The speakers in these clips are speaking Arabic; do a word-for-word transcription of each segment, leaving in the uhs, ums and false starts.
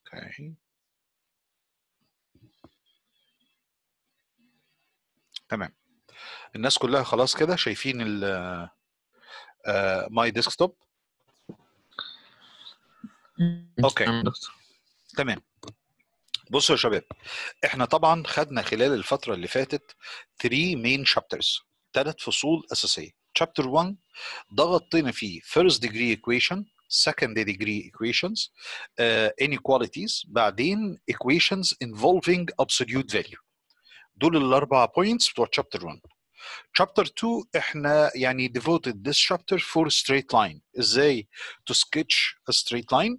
اوكي تمام. الناس كلها خلاص كده شايفين ال ماي ديسكتوب؟ اوكي تمام. بصوا يا شباب، احنا طبعا خدنا خلال الفترة اللي فاتت three main chapters، ثلاث فصول أساسية. chapter one ضغطنا فيه first degree equation، second degree equations، uh, inequalities، بعدين equations involving absolute value. دول الأربع points بتوع chapter one. chapter two احنا يعني devoted this chapter for straight line، ازاي to sketch a straight line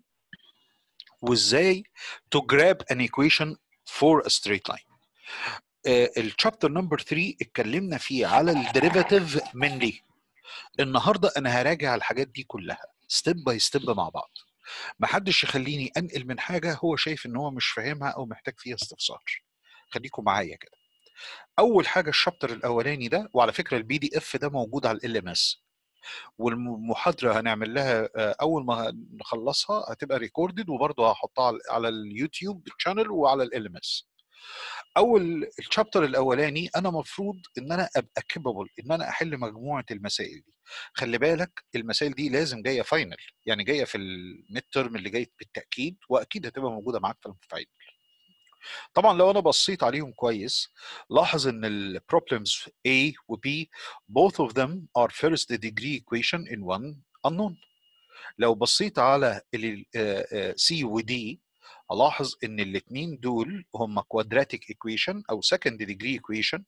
وازاي to grab an equation for a straight line. الشابتر نمبر ثلاثة اتكلمنا فيه على الديريفاتيف من ليه. النهارده انا هراجع الحاجات دي كلها ستيب باي ستيب مع بعض، محدش يخليني انقل من حاجه هو شايف ان هو مش فاهمها او محتاج فيها استفسار. خليكم معايا كده. اول حاجه الشابتر الاولاني ده، وعلى فكره البي دي اف ده موجود على ال ام اس، والمحاضره هنعمل لها اول ما نخلصها هتبقى ريكوردد وبرضه هحطها على اليوتيوب شانل وعلى ال ام اس. اول الشابتر الاولاني انا مفروض ان انا ابقى كيبل ان انا احل مجموعه المسائل دي. خلي بالك المسائل دي لازم جايه فاينل، يعني جايه في الميد ترم اللي جاي بالتاكيد، واكيد هتبقى موجوده معاك في الفاينل. طبعا لو انا بصيت عليهم كويس لاحظ ان البروبلمز A و B both of them are first degree equation in one unknown. لو بصيت على ال C و D الاحظ ان الاثنين دول هم quadratic equation او second degree equation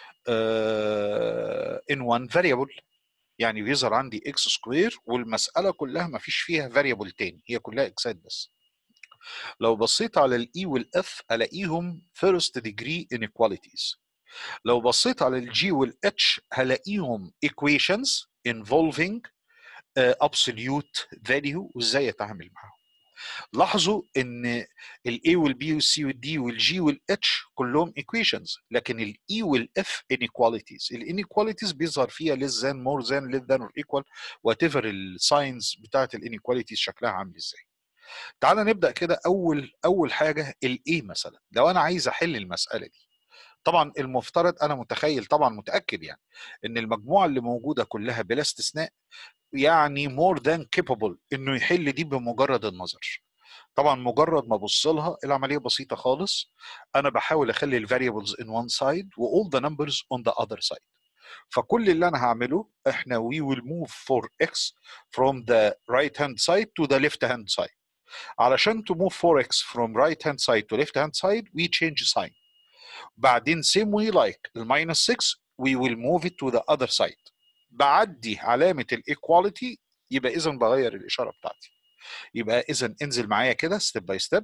uh, in one variable، يعني بيظهر عندي x سكوير والمساله كلها ما فيش فيها variable تاني، هي كلها اكسات بس. لو بصيت على الاي والاف الاقيهم first degree inequalities. لو بصيت على الجي والاتش هلاقيهم equations involving uh, absolute value وازاي اتعامل معاهم. لاحظوا ان الاي والبي والسي والدي والجي والاتش كلهم equations، لكن الاي والاف inequalities. الانيكواليتيز بيظهر فيها less than more than less than or equal whatever الساينز بتاعت الانيكواليتيز شكلها عامل ازاي. تعال نبدا كده. اول اول حاجه الاي مثلا، لو انا عايز احل المساله دي طبعا المفترض انا متخيل طبعا متاكد يعني ان المجموعه اللي موجوده كلها بلا استثناء يعني more than capable انه يحل دي بمجرد النظر. طبعا مجرد ما ابص لها العمليه بسيطه خالص، انا بحاول اخلي الفاريبلز in one side و all the numbers on the other side. فكل اللي انا هعمله احنا we will move for x from the right hand side to the left hand side. علشان to move for x from right hand side to left hand side we change sign. بعدين same way like الماينس ستة we will move it to the other side. بعدي علامه الايكواليتي يبقى اذا بغير الاشاره بتاعتي. يبقى اذا انزل معايا كده ستيب باي ستيب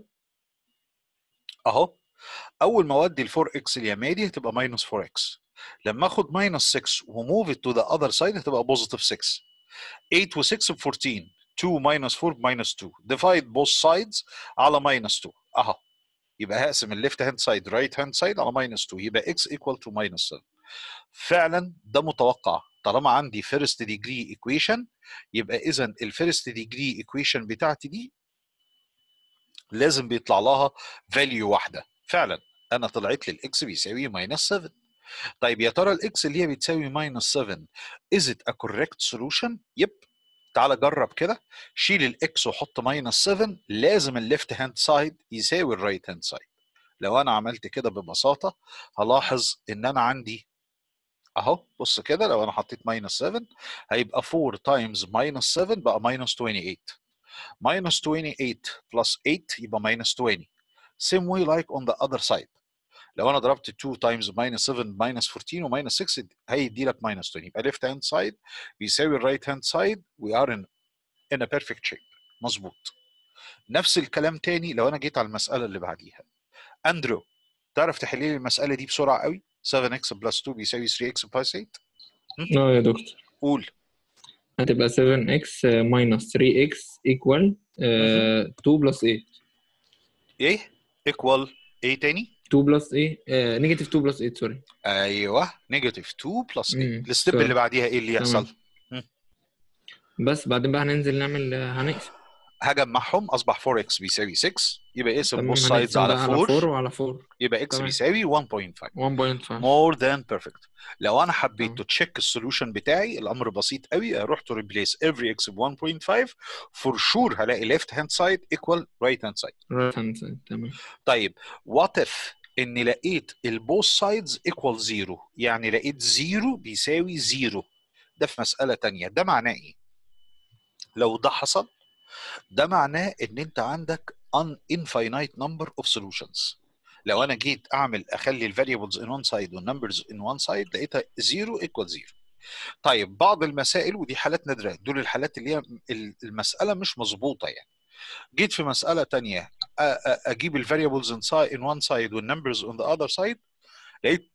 اهو. اول ما اودي ال فور اكس اليمادي هتبقى ماينس فور اكس، لما اخد ماينس ستة وموف ات تو ذا اذر سايد هتبقى بوزيتيف ستة. ثمانية و ستة ب أربعتاشر، اتنين ماينس أربعة ماينس اتنين، ديفايد بوث سايدز على ماينس اتنين اهو. يبقى هقسم الليفت هاند سايد رايت هاند سايد على ماينس اتنين، يبقى اكس ايكوال تو ماينس سبعة. فعلا ده متوقع طالما عندي فيرست ديجري ايكويشن، يبقى اذا الفيرست ديجري ايكويشن بتاعتي دي لازم بيطلع لها فاليو واحده. فعلا انا طلعت لي الاكس بيساوي ماينس سبعة. طيب يا ترى الاكس اللي هي بتساوي ماينس سبعة is it a correct solution؟ يب. تعال جرب كده، شيل الاكس وحط ماينس سبعة، لازم الليفت هاند سايد يساوي الرايت هاند سايد. لو انا عملت كده ببساطه هلاحظ ان انا عندي اهو. بص كده، لو انا حطيت ماينس سبعة هيبقى أربعة تايمز ماينس سبعة بقى ماينس ثمانية وعشرين. minus twenty-eight plus eight يبقى minus twenty. same way like on the other side. لو انا ضربت two times minus seven minus fourteen و minus six هيدي لك minus twenty. يبقى left hand side بيساوي right hand side. we are in in a perfect shape. مظبوط. نفس الكلام تاني لو انا جيت على المساله اللي بعديها. اندرو تعرف تحل لي المساله دي بسرعه قوي؟ سبعة اكس بلس اتنين بيساوي ثري اكس بلس ثمانية. اه يا دكتور قول. هتبقى سفن اكس minus ثري اكس equal uh, تو بلس ثمانية. ايه equal ايه تاني؟ تو بلس ايه نيجاتيف تو بلس ثمانية سوري. ايوه نيجاتيف اتنين بلس ثمانية. الستيب sorry. اللي بعديها ايه اللي يحصل؟ بس بعدين بقى هننزل نعمل هنقسم. هجمعهم اصبح فور اكس بيساوي ستة، يبقى اقسم بوث تمام، سايدز هنقسم ده على على أربعة، أربعة وعلى أربعة. يبقى اكس تمام، بيساوي واحد فاصلة خمسة. واحد فاصلة خمسة. more than perfect. لو انا حبيت تمام. تو تشيك السوليوشن بتاعي الامر بسيط قوي، اروح تو ريبليس every x ب واحد فاصلة خمسة فور شور هلاقي left hand side equal right hand side. right hand side. تمام. طيب what if اني لقيت البوث سايدز equal زيرو، يعني لقيت زيرو بيساوي زيرو، ده في مسألة تانية. ده معناه ايه؟ لو ده حصل ده معناه ان انت عندك an infinite number of solutions. لو انا جيت اعمل اخلي الفاريبلز in one side والنمبرز in one side لقيتها زيرو equal زيرو. طيب بعض المسائل، ودي حالات نادره، دول الحالات اللي هي المساله مش مظبوطه يعني. جيت في مساله تانية اجيب الفاريبلز in one side والنمبرز on the other side، لقيت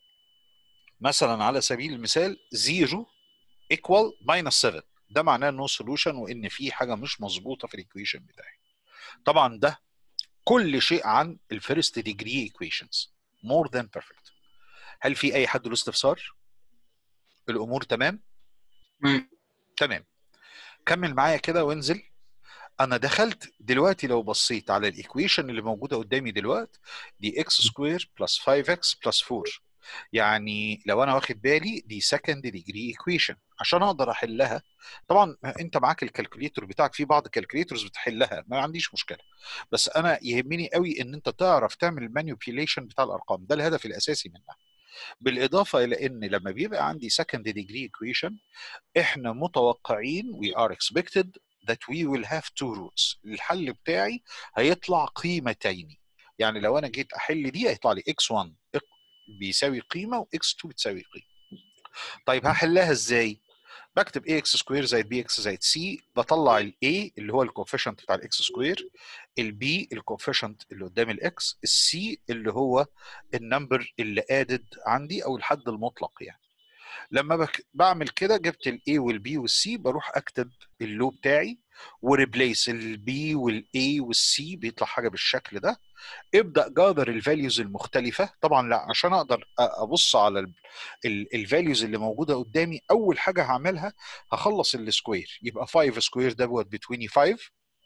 مثلا على سبيل المثال زيرو equal minus سبعة، ده معناه no solution وان في حاجه مش مظبوطه في الايكويشن بتاعي. طبعا ده كل شيء عن الفيرست ديجري ايكويشنز مور ذان بيرفكت. هل في اي حد له استفسار؟ الامور تمام؟ تمام. تمام. كمل معايا كده وانزل. انا دخلت دلوقتي لو بصيت على الايكويشن اللي موجوده قدامي دلوقتي، دي اكس سكوير بلس خمسة اكس بلس أربعة، يعني لو انا واخد بالي دي سكند ديجري ايكويشن. عشان اقدر احلها، طبعا انت معاك الكالكوليتور بتاعك، في بعض الكالكوليتورز بتحلها ما عنديش مشكله، بس انا يهمني قوي ان انت تعرف تعمل المانيبيوليشن بتاع الارقام، ده الهدف الاساسي منها. بالاضافه الى ان لما بيبقى عندي second degree equation احنا متوقعين we are expected that we will have two roots. الحل بتاعي هيطلع قيمتين، يعني لو انا جيت احل دي هيطلع لي اكس واحد بيساوي قيمه واكس اتنين بتساوي قيمه. طيب هحلها ازاي؟ بكتب اي اكس سكوير زائد بي اكس زائد سي، بطلع الاي اللي هو الكوفيشنت بتاع الاكس سكوير، البي الكوفيشنت اللي قدام الاكس، السي اللي هو النمبر اللي ادد عندي او الحد المطلق يعني. لما بك... بعمل كده جبت الاي والبي والسي، بروح اكتب اللو بتاعي وريبليس البي والاي والسي، بيطلع حاجه بالشكل ده. ابدا جاذر الفاليوز المختلفه. طبعا لا، عشان اقدر ابص على الفاليوز اللي موجوده قدامي، اول حاجه هعملها هخلص السكوير، يبقى خمسة سكوير ده ب خمسة وعشرين،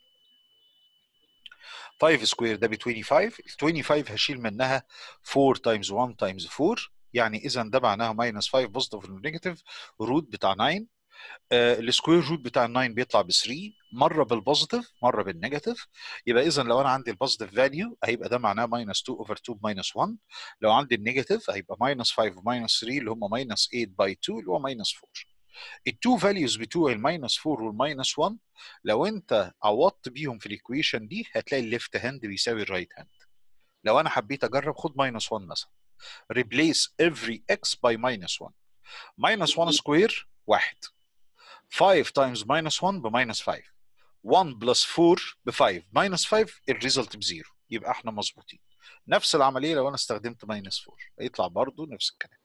خمسة سكوير ده ب خمسة وعشرين، ال خمسة وعشرين هشيل منها أربعة تايمز واحد تايمز أربعة، يعني اذا ده معناها ماينس خمسة بوزيتيف ونيجاتيف روت بتاع تسعة. آه السكوير روت بتاع ال تسعة بيطلع ب ثلاثة، مره بالبوزيتيف مره بالنيجاتيف. يبقى اذا لو انا عندي البوزيتيف فاليو هيبقى ده معناه ماينس اتنين اوفر اتنين ماينس واحد، لو عندي النيجاتيف هيبقى ماينس خمسة وماينس ثلاثة اللي هم ماينس تمانية باي اتنين اللي هو ماينس أربعة. التو فاليوز بتوع الماينس أربعة والماينس واحد لو انت عوضت بيهم في الايكويشن دي هتلاقي الليفت هاند بيساوي الرايت هاند. لو انا حبيت اجرب خد ماينس واحد مثلا، replace every x by minus واحد. minus واحد سكوير واحد، خمسة times minus واحد ب minus خمسة، واحد plus أربعة ب خمسة، minus خمسة الريزلت بزيرو، يبقى احنا مظبوطين. نفس العمليه لو انا استخدمت minus أربعة هيطلع برضو نفس الكلام.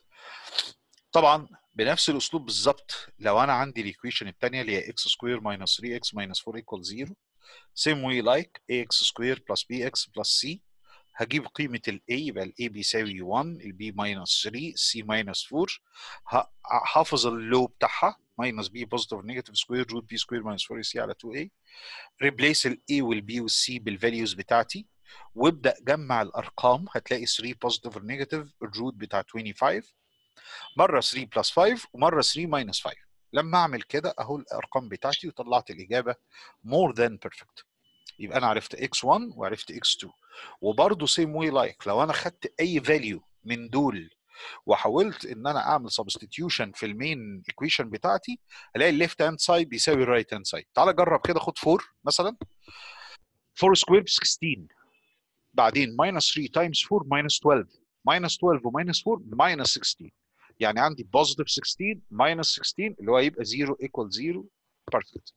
طبعا بنفس الاسلوب بالظبط لو انا عندي الايكويشن الثانيه اللي هي x سكوير minus ثري اكس minus أربعة equals زيرو، same way like ax سكوير plus bx plus c، هجيب قيمة ال A، يبقى ال A بيساوي واحد، ال B minus ثري، C minus أربعة، حافظ اللو بتاعها minus B positive negative square root B square minus فور A C على اتنين A، replace ال A وال B وال C بالفاليوز بتاعتي، وابدأ جمع الأرقام، هتلاقي ثري positive negative الروت بتاع خمسة وعشرين، مرة ثري plus خمسة ومرة ثري minus خمسة. لما أعمل كده أهو الأرقام بتاعتي وطلعت الإجابة more than perfect. يبقى انا عرفت اكس واحد وعرفت اكس اتنين. وبرده سيم واي لايك لو انا خدت اي فاليو من دول وحاولت ان انا اعمل سبستيتيوشن في المين ايكويشن بتاعتي، الاقي الليفت هاند سايد بيساوي الرايت هاند سايد. تعال جرب كده، خد أربعة مثلا، أربعة سكوير ب ستاشر، بعدين ماينس ثري تايمز أربعة ماينس اتناشر، ماينس اتناشر وماينس أربعة ماينس ستاشر، يعني عندي بوزيتيف ستاشر ماينس ستاشر اللي هو يبقى زيرو ايكوال زيرو. بيرفكت.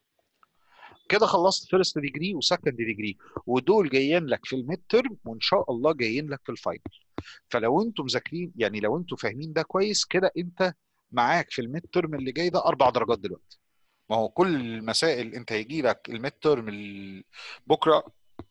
كده خلصت فيرست ديجري وسكند ديجري، ودول جايين لك في الميد ترم وان شاء الله جايين لك في الفاينل. فلو انتم مذاكرين يعني لو انتم فاهمين ده كويس كده، انت معاك في الميد ترم اللي جاي ده اربع درجات دلوقتي. ما هو كل المسائل انت هيجي لك الميد ترم بكره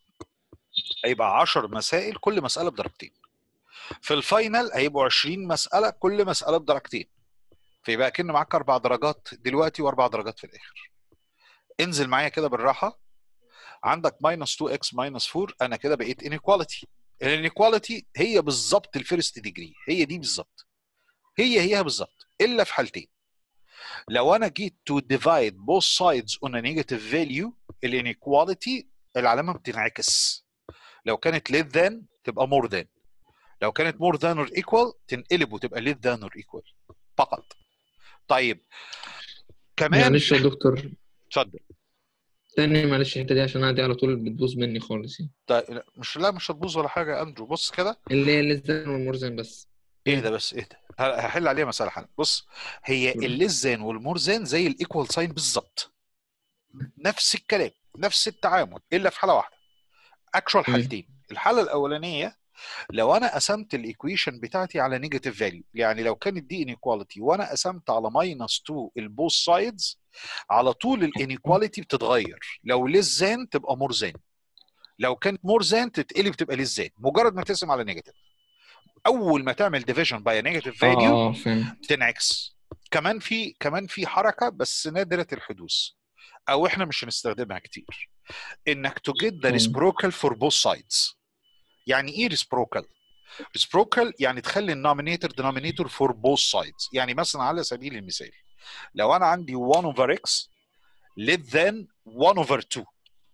هيبقى عشر مسائل كل مساله بدرجتين، في الفاينل هيبقوا عشرين مساله كل مساله بدرجتين، فيبقى كأن معاك اربع درجات دلوقتي واربع درجات في الاخر. انزل معايا كده بالراحه، عندك ماينس تو اكس ماينس فور، انا كده بقيت انيكواليتي. الانيكواليتي هي بالظبط الفيرست ديجري، هي دي بالظبط، هي هي بالظبط، الا في حالتين. لو انا جيت to divide both sides on a negative value، الانيكواليتي العلامه بتنعكس. لو كانت less than تبقى more than، لو كانت more than or equal تنقلب وتبقى less than or equal فقط. طيب كمان معلش يا دكتور، اتفضل. تاني معلش الحتة دي عشان أنا دي على طول بتبوظ مني خالص يعني. طيب لا، مش لا مش هتبوظ ولا حاجه يا اندرو، بص كده. اللي هي اللزان والمرزان بس. اهدى مم. بس اهدى، ه- هحل عليها مساله حل. بص، هي اللزان والمورزان زي الايكوال ساين بالظبط، نفس الكلام نفس التعامل، الا في حاله واحده، اكشوال مم. حالتين. الحاله الاولانيه لو انا قسمت الايكويشن بتاعتي على نيجاتيف فاليو، يعني لو كانت دي انيكواليتي وانا قسمت على ماينس اتنين البوث سايدز، على طول الانيكواليتي بتتغير. لو للزان تبقى مورزان، لو كانت مورزان تتقلب تبقى للزان، مجرد ما تقسم على نيجاتيف. اول ما تعمل ديفيجن باي نيجاتيف اه فاليو اه فهمت. تنعكس. كمان في كمان في حركه بس نادره الحدوث، او احنا مش هنستخدمها كتير، انك to get the مم. reciprocal for both sides. يعني ايه reciprocal؟ reciprocal يعني تخلي النومينيتور denominator for both sides. يعني مثلا على سبيل المثال، لو انا عندي واحد over x less than واحد over اتنين،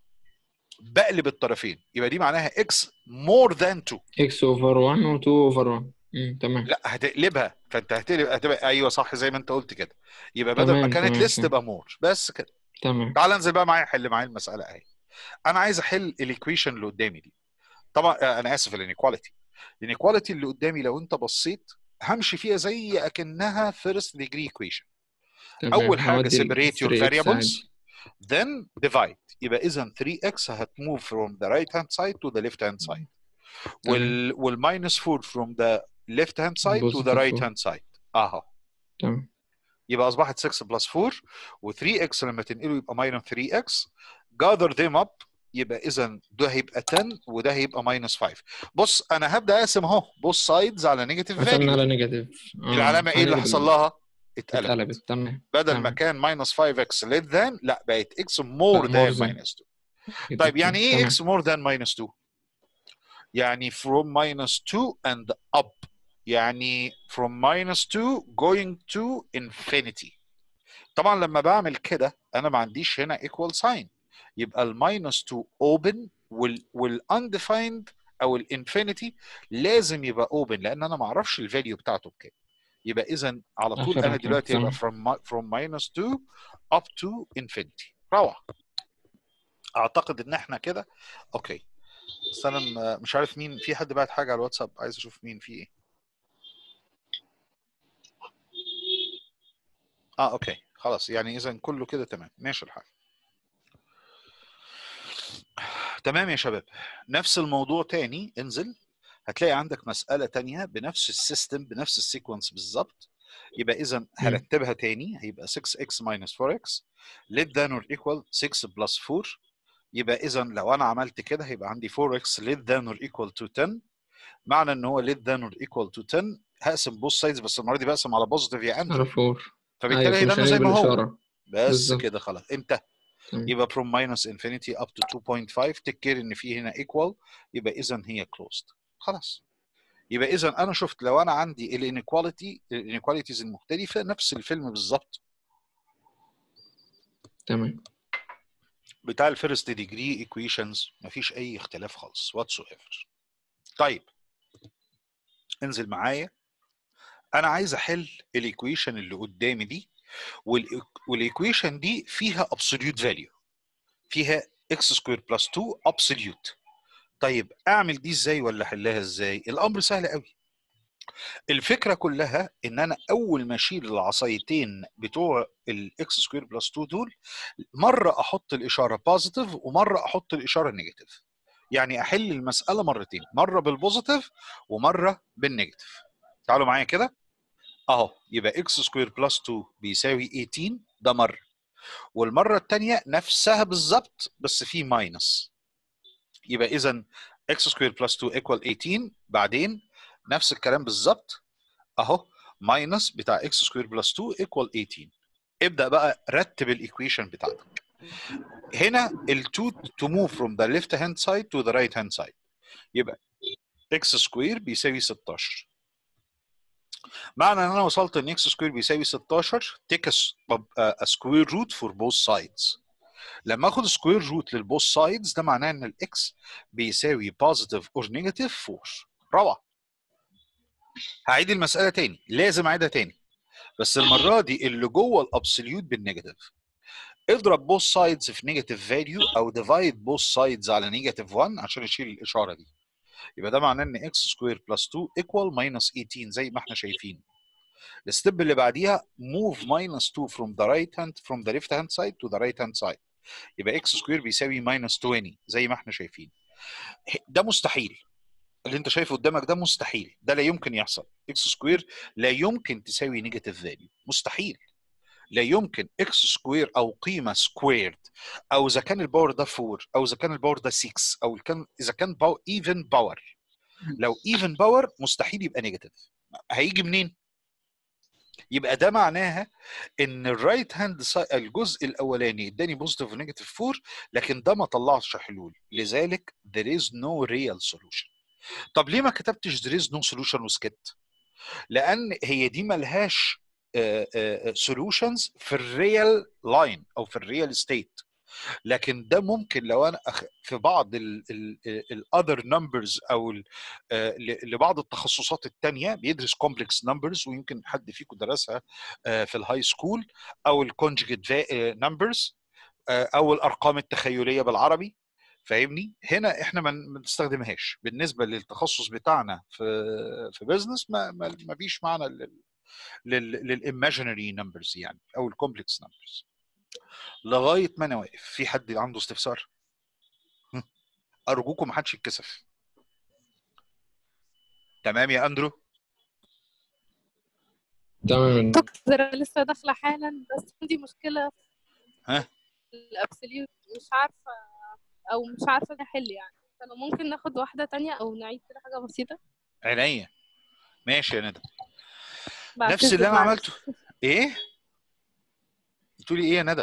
بقلب الطرفين، يبقى دي معناها x more than اتنين. اكس اوفر واحد و اتنين اوفر واحد. مم. تمام لا هتقلبها، فانت هتقلب هتبقى ايوه صح زي ما انت قلت كده، يبقى بدل ما تمام كانت تمام ليست فهمت. تبقى مور، بس كده. تمام. تعال انزل بقى معايا، حل معايا المساله اهي. انا عايز احل الايكويشن اللي قدامي دي. طبعا آه، انا اسف، الانيكواليتي. الانيكواليتي اللي قدامي لو انت بصيت همشي فيها زي اكنها فيرست ديجري ايكويشن. اول تمام حاجه هودي ال separate your ثري اكس variables عادي. then divide. يبقى اذا ثري اكس هتموف from the right hand side to the left hand side، تمام. وال والماينس فور from the left hand side to the بوزيتيف right فور. hand side اهو. تمام. يبقى اصبحت ستة بلس فور، و3 اكس لما تنقله يبقى ماينس ثري اكس. gather them up، يبقى اذا ده هيبقى عشرة وده هيبقى ماينس خمسة. بص انا هبدا اقسم اهو بوث سايدز على نيجاتيف قسمنا فاليو. على نيجاتيف، اه العلامه ايه اللي هنقلب حصل ال... لها؟ اتقلبت. اتقلبت. تمام بدل ما تمام. كان ماينس خمسة اكس less than، لا بقت اكس مور بقى ذان مرزان. ماينس اتنين. طيب نيجاتيف يعني اتنين. ايه اكس تمام. مور ذان ماينس اتنين؟ يعني from minus two and up، يعني from minus two going to infinity. طبعا لما بعمل كده انا ما عنديش هنا equal sign، يبقى الماينس اتنين open وال والundefined او الانفينيتي لازم يبقى open، لان انا ما اعرفش الفاليو بتاعته بكام. يبقى اذا على طول اخرها انا كام؟ دلوقتي هيبقى تمام. from from minus two up to infinity. روعه. اعتقد ان احنا كده اوكي. بس انا م- مش عارف مين، في حد بعت حاجه على الواتساب، عايز اشوف مين في ايه. اه اوكي خلاص، يعني اذا كله كده تمام ماشي الحال. تمام يا شباب، نفس الموضوع تاني، انزل هتلاقي عندك مسألة تانية بنفس السيستم بنفس السيكونس بالظبط. يبقى إذا مم. هرتبها تاني، هيبقى سكس اكس minus فور اكس let than or equal ستة plus فور. يبقى إذا لو أنا عملت كده هيبقى عندي فور اكس let than or equal to عشرة. معنى إن هو let than or equal to عشرة، هقسم بوث سايدز، بس المرة دي بقسم على بوزيتيف يا على أندرو، فور. فبالتالي ايوه فمش هيدانه زي هنقلب ما هو. الاشاره. بس كده بالظبط. خلاص انتهى. تمام. يبقى from minus infinity up to two point five، تكير ان في هنا equal، يبقى اذا هي closed. خلاص. يبقى اذا انا شفت لو انا عندي الانيكواليتي الانيكواليتيز المختلفه نفس الفيلم بالظبط تمام. بتاع الفيرست ديجري ايكويشنز، مفيش اي اختلاف خالص واتس ايفر. طيب انزل معايا، انا عايز احل الايكويشن اللي قدامي دي، والايكويشن دي فيها absolute value، فيها x سكوير بلس اتنين absolute. طيب اعمل دي ازاي ولا احلها ازاي؟ الامر سهل قوي. الفكره كلها ان انا اول ما اشيل العصايتين بتوع الاكس سكوير بلس اتنين دول، مره احط الاشاره بوزيتيف ومره احط الاشاره نيجاتيف. يعني احل المساله مرتين، مره بالبوزيتيف ومره بالنيجاتيف. تعالوا معايا كده اهو. يبقى اكس سكوير بلس اتنين بيساوي تمنتاشر، ده مره، والمره الثانيه نفسها بالظبط بس في ماينس. يبقى اذا اكس سكوير بلس اتنين ايكوال تمنتاشر، بعدين نفس الكلام بالظبط اهو، ماينس بتاع اكس سكوير بلس اتنين ايكوال تمنتاشر. ابدا بقى رتب الايكويشن بتاعتك. هنا ال two to move from the left hand side to the right hand side يبقى x سكوير بيساوي ستاشر. معنى ان انا وصلت ان x سكوير بيساوي ستاشر take a square root for both sides. لما اخد سكوير روت للبوث سايدز ده معناه ان الاكس بيساوي بوزيتيف اور نيجاتيف فور. روعه. هعيد المساله تاني، لازم اعيدها تاني، بس المره دي اللي جوه الابسوليوت بالنيجاتيف. اضرب بوث سايدز في نيجاتيف فاليو او ديفايد بوث سايدز على نيجاتيف واحد عشان اشيل الاشاره دي. يبقى ده معناه ان اكس سكوير بلس اتنين ايكوال ماينس تمنتاشر زي ما احنا شايفين. الستيب اللي بعديها move minus two from the right hand from the left hand side to the right hand side. يبقى اكس سكوير بيساوي ماينس عشرين زي ما احنا شايفين. ده مستحيل، اللي انت شايفه قدامك ده مستحيل، ده لا يمكن يحصل. اكس سكوير لا يمكن تساوي نيجاتيف فاليو، مستحيل. لا يمكن اكس سكوير او قيمه سكويرد او اذا كان الباور ده اربعة او اذا كان الباور ده ستة او كان اذا كان باور ايفن باور، لو ايفن باور مستحيل يبقى نيجاتيف. هيجي منين؟ يبقى ده معناها ان الرايت هاند الجزء الاولاني اداني بوزيتيف ونيجاتيف اربعة، لكن ده ما طلعش حلول، لذلك there is no real solution. طب ليه ما كتبتش there is no solution وسكت؟ لان هي دي ملهاش solutions في الريال لاين او في الريال ستيت، لكن ده ممكن لو انا أخ... في بعض الاذر نمبرز او ال... لبعض التخصصات الثانيه بيدرس كومبلكس نمبرز، ويمكن حد فيكم درسها في الهاي سكول، او الكونجكت نمبرز او الارقام التخيليه بالعربي. فاهمني؟ هنا احنا ما بنستخدمهاش بالنسبه للتخصص بتاعنا في في بزنس، ما ما فيش معنى للايماجينري نمبرز يعني او الكومبلكس نمبرز. لغايه ما انا واقف. في حد عنده استفسار؟ ارجوكم ما حدش يتكسف. تمام يا اندرو؟ تمام. دكتور لسه داخله حالا، بس عندي مشكله ها في الابسوليوت، مش عارفه او مش عارفه احل يعني. فلو ممكن ناخد واحده تانية او نعيد كده حاجه بسيطه. عينيا. ماشي يا ندى. نفس بعتذر اللي انا معلش. عملته. ايه بتقولي ايه يا ندى؟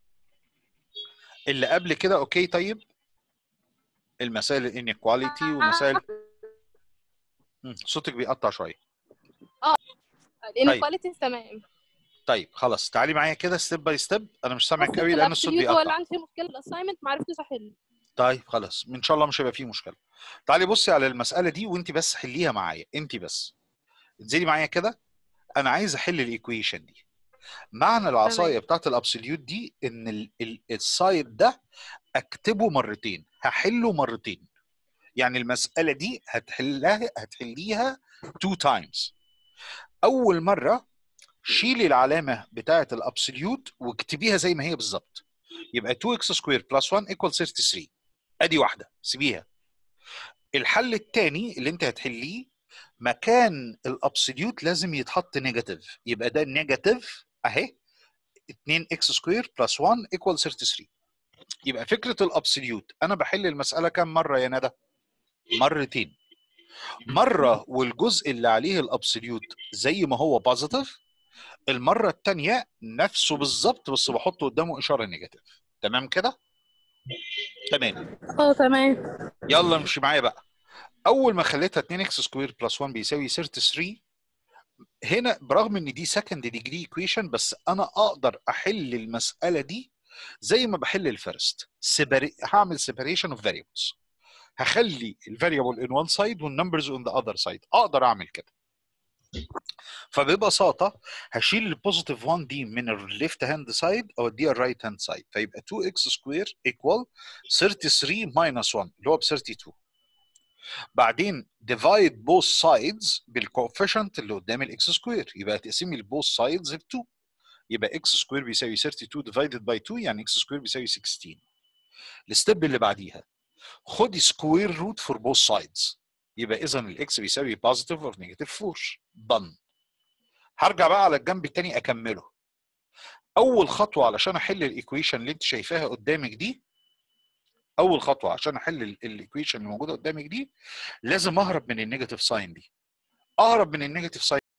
اللي قبل كده اوكي. طيب المسائل الانيكواليتي ومسائل مم، صوتك بيقطع شويه. اه طيب الانيكواليتي تمام. طيب خلاص تعالي معايا كده ستيب باي ستيب. انا مش سامعك بس قوي في لان الصوت الابسوليوت هو اللي بيقطع. عندي مشكله، الاساينمنت ما عرفتش احل. طيب خلاص ان شاء الله مش هيبقى فيه مشكله. تعالي بصي على المساله دي وانت بس حليها معايا، انت بس انزلي معايا كده. انا عايز احل الايكويشن دي. معنى العصايه تمام. بتاعت الابسوليوت دي ان ال- ال- السايد ده اكتبه مرتين، هحله مرتين. يعني المساله دي هتحلها هتحليها تو تايمز. اول مره شيلي العلامه بتاعه الابسوليوت واكتبيها زي ما هي بالظبط. يبقى تو اكس سكوير بلس واحد ايكوال ثلاثة وثلاثين. ادي واحده سيبيها. الحل الثاني اللي انت هتحليه مكان الابسوليوت لازم يتحط نيجاتيف، يبقى ده نيجاتيف اهي اتنين اكس سكوير بلس واحد ايكوال ثلاثة وثلاثين. يبقى فكره الابسوليوت انا بحل المساله كام مره يا ندى؟ مرتين. مره والجزء اللي عليه الابسوليوت زي ما هو بوزيتيف، المره الثانيه نفسه بالظبط بس بحط قدامه اشاره نيجاتيف. تمام كده؟ تمام. اه تمام. يلا امشي معايا بقى. اول ما خليتها اتنين اكس سكوير بلس واحد بيساوي ثلاثة وثلاثين، هنا برغم ان دي سكند ديجري ايكويشن بس انا اقدر احل المساله دي زي ما بحل الفيرست. سيبري... هعمل سيبريشن اوف فاريبلز، هخلي الفاريبل ان وان سايد والنمبرز اون ذا اذر سايد. اقدر اعمل كده. فببساطه هشيل البوزيتيف واحد دي من الليفت هاند سايد اوديها الرايت هاند سايد، فيبقى تو اكس سكوير ايكوال ثلاثة وثلاثين ماينس واحد اللي هو ب اتنين وثلاثين. بعدين divide both sides بالكوفيشنت اللي قدام الاكس سكوير، يبقى تقسمي البوث سايدز ب اتنين، يبقى اكس سكوير بيساوي ثلاثة وثلاثين divided by اتنين يعني اكس سكوير بيساوي ستة عشر. الستيب اللي بعديها خدي سكوير روت فور بوث سايدز، يبقى اذا الاكس بيساوي بوزيتيف اور نيجاتيف اربعة. done. هرجع بقى على الجنب الثاني اكمله. اول خطوه علشان احل الايكويشن اللي انت شايفاها قدامك دي، اول خطوه عشان احل الايكويشن اللي موجوده قدامك دي، لازم اهرب من النيجاتيف ساين دي. اهرب من النيجاتيف ساين